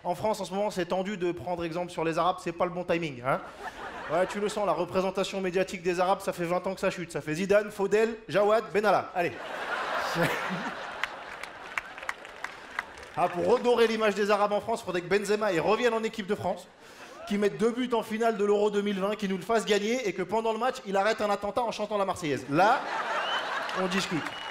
En France, en ce moment, c'est tendu de prendre exemple sur les Arabes, c'est pas le bon timing, hein. Ouais, tu le sens, la représentation médiatique des Arabes, ça fait 20 ans que ça chute. Ça fait Zidane, Faudel, Jawad, Benalla. Allez. Ah, pour redorer l'image des Arabes en France, il faudrait que Benzema il revienne en équipe de France, qu'il mette 2 buts en finale de l'Euro 2020, qu'il nous le fasse gagner et que pendant le match, il arrête un attentat en chantant la Marseillaise. Là, on discute.